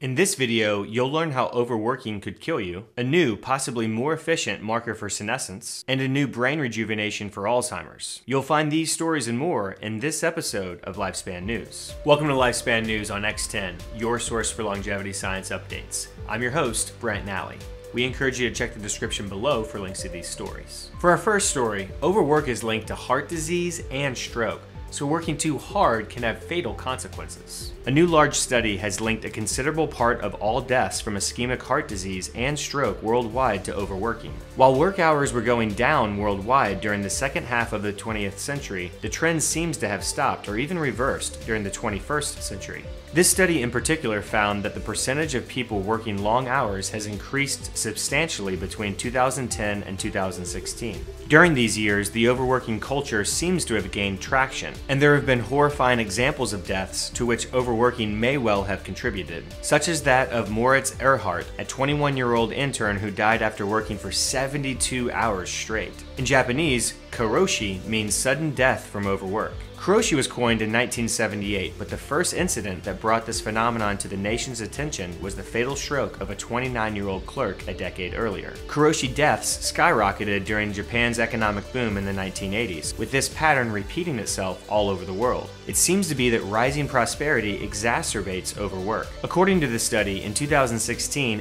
In this video, you'll learn how overworking could kill you, a new, possibly more efficient marker for senescence, and a new brain rejuvenation for Alzheimer's. You'll find these stories and more in this episode of Lifespan News. Welcome to Lifespan News on X10, your source for longevity science updates. I'm your host, Brent Nally. We encourage you to check the description below for links to these stories. For our first story, overwork is linked to heart disease and stroke, so working too hard can have fatal consequences. A new large study has linked a considerable part of all deaths from ischemic heart disease and stroke worldwide to overworking. While work hours were going down worldwide during the second half of the 20th century, the trend seems to have stopped or even reversed during the 21st century. This study in particular found that the percentage of people working long hours has increased substantially between 2010 and 2016. During these years, the overworking culture seems to have gained traction, and there have been horrifying examples of deaths to which overworking may well have contributed, such as that of Moritz Erhardt, a 21-year-old intern who died after working for 72 hours straight. In Japanese, karoshi means sudden death from overwork. Karoshi was coined in 1978, but the first incident that brought this phenomenon to the nation's attention was the fatal stroke of a 29-year-old clerk a decade earlier. Karoshi deaths skyrocketed during Japan's economic boom in the 1980s, with this pattern repeating itself all over the world. It seems to be that rising prosperity exacerbates overwork. According to the study, in 2016,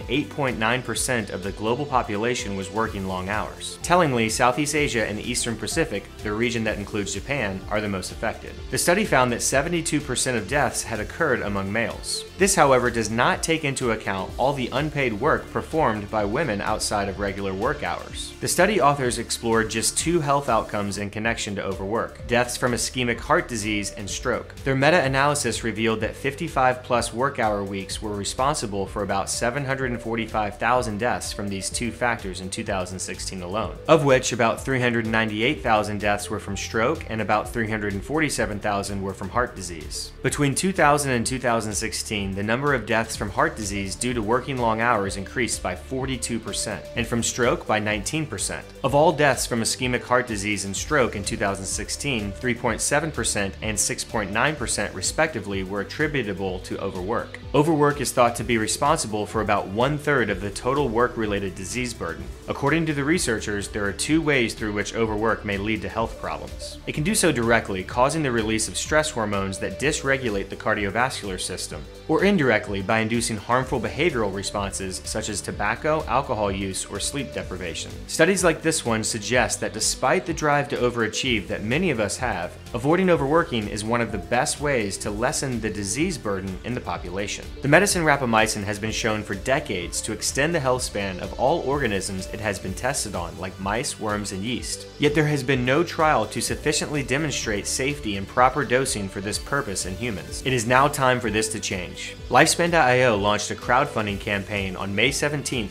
8.9% of the global population was working long hours. Tellingly, Southeast Asia and the Eastern Pacific, the region that includes Japan, are the most affected. The study found that 72% of deaths had occurred among males. This, however, does not take into account all the unpaid work performed by women outside of regular work hours. The study authors explored just two health outcomes in connection to overwork: deaths from ischemic heart disease and stroke. Their meta-analysis revealed that 55-plus work-hour weeks were responsible for about 745,000 deaths from these two factors in 2016 alone, of which about 398,000 deaths were from stroke and about 347,000 were from heart disease. Between 2000 and 2016, the number of deaths from heart disease due to working long hours increased by 42%, and from stroke by 19%. Of all deaths from ischemic heart disease and stroke in 2016, 3.7% and 6.9% respectively were attributable to overwork. Overwork is thought to be responsible for about 1/3 of the total work-related disease burden. According to the researchers, there are two ways through which overwork may lead to health problems. It can do so directly, causing the release of stress hormones that dysregulate the cardiovascular system, or indirectly by inducing harmful behavioral responses such as tobacco, alcohol use, or sleep deprivation. Studies like this one suggest that despite the drive to overachieve that many of us have, avoiding overworking is one of the best ways to lessen the disease burden in the population. The medicine rapamycin has been shown for decades to extend the health span of all organisms it has been tested on, like mice, worms, and yeast. Yet there has been no trial to sufficiently demonstrate safety and proper dosing for this purpose in humans. It is now time for this to change. Lifespan.io launched a crowdfunding campaign on May 17,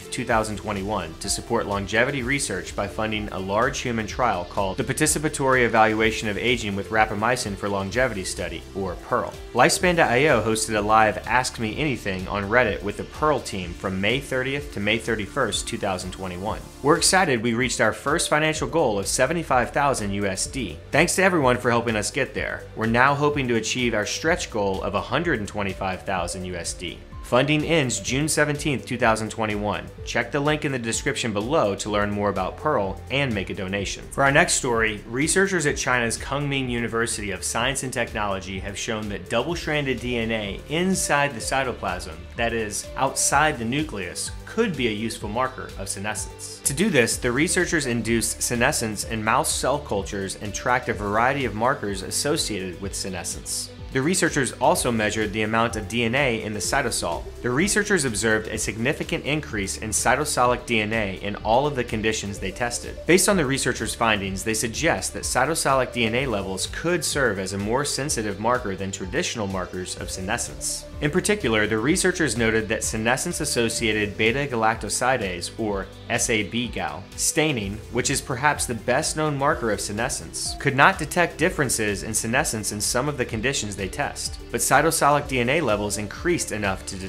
2021 to support longevity research by funding a large human trial called the Participatory Evaluation of Aging with Rapamycin for Longevity Study, or PEARL. Lifespan.io hosted a live Ask Me Anything on Reddit with the PEARL team from May 30th to May 31st, 2021. We're excited we reached our first financial goal of $75,000 USD. Thanks to everyone for helping us get there. We're now hoping to achieve our stretch goal of $125,000 USD. Funding ends June 17, 2021. Check the link in the description below to learn more about PEARL and make a donation. For our next story, researchers at China's Kunming University of Science and Technology have shown that double-stranded DNA inside the cytoplasm, that is, outside the nucleus, could be a useful marker of senescence. To do this, the researchers induced senescence in mouse cell cultures and tracked a variety of markers associated with senescence. The researchers also measured the amount of DNA in the cytosol. The researchers observed a significant increase in cytosolic DNA in all of the conditions they tested. Based on the researchers' findings, they suggest that cytosolic DNA levels could serve as a more sensitive marker than traditional markers of senescence. In particular, the researchers noted that senescence-associated beta-galactosidase, or SAB-Gal, staining, which is perhaps the best-known marker of senescence, could not detect differences in senescence in some of the conditions they test, but cytosolic DNA levels increased enough to detect.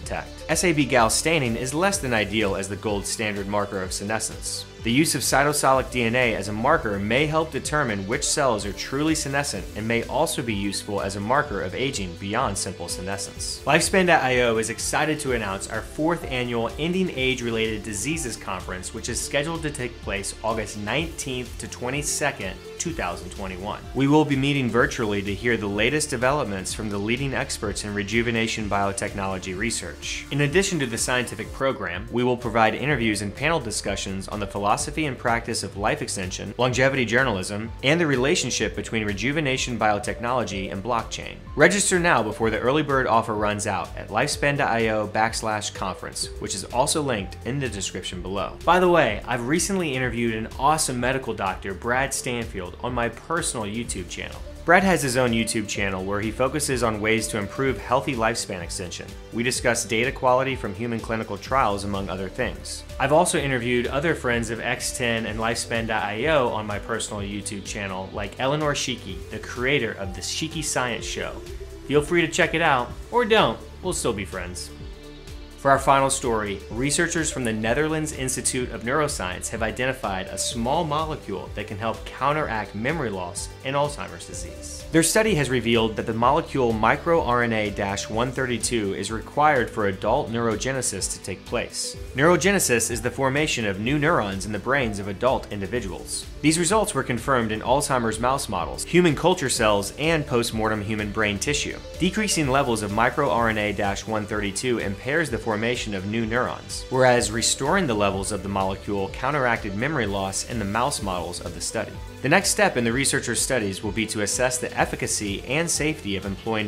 SAB-Gal staining is less than ideal as the gold standard marker of senescence. The use of cytosolic DNA as a marker may help determine which cells are truly senescent and may also be useful as a marker of aging beyond simple senescence. Lifespan.io is excited to announce our 4th annual Ending Age-Related Diseases Conference, which is scheduled to take place August 19th to 22nd, 2021. We will be meeting virtually to hear the latest developments from the leading experts in rejuvenation biotechnology research. In addition to the scientific program, we will provide interviews and panel discussions on the philosophy and practice of life extension, longevity journalism, and the relationship between rejuvenation biotechnology and blockchain. Register now before the early bird offer runs out at lifespan.io/conference, which is also linked in the description below. By the way, I've recently interviewed an awesome medical doctor, Brad Stanfield, on my personal YouTube channel. Brad has his own YouTube channel where he focuses on ways to improve healthy lifespan extension. We discuss data quality from human clinical trials, among other things. I've also interviewed other friends of X10 and Lifespan.io on my personal YouTube channel, like Eleanor Shiki, the creator of the Shiki Science Show. Feel free to check it out, or don't, we'll still be friends. For our final story, researchers from the Netherlands Institute of Neuroscience have identified a small molecule that can help counteract memory loss in Alzheimer's disease. Their study has revealed that the molecule microRNA-132 is required for adult neurogenesis to take place. Neurogenesis is the formation of new neurons in the brains of adult individuals. These results were confirmed in Alzheimer's mouse models, human culture cells, and post-mortem human brain tissue. Decreasing levels of microRNA-132 impairs the formation of new neurons, whereas restoring the levels of the molecule counteracted memory loss in the mouse models of the study. The next step in the researchers' studies will be to assess the efficacy and safety of employing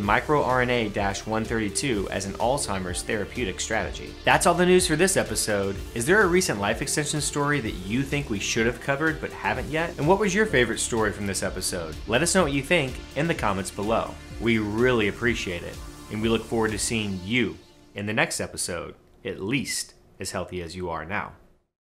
microRNA-132 as an Alzheimer's therapeutic strategy. That's all the news for this episode. Is there a recent life extension story that you think we should have covered but haven't yet? And what was your favorite story from this episode? Let us know what you think in the comments below. We really appreciate it, and we look forward to seeing you in the next episode, at least as healthy as you are now.